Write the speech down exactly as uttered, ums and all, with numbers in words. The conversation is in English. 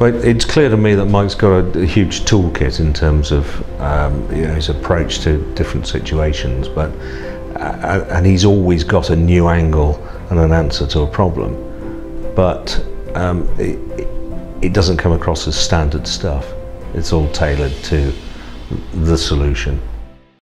But it's clear to me that Mike's got a, a huge toolkit in terms of um, you know, his approach to different situations, but uh, and he's always got a new angle and an answer to a problem. But um, it, it doesn't come across as standard stuff. It's all tailored to the solution.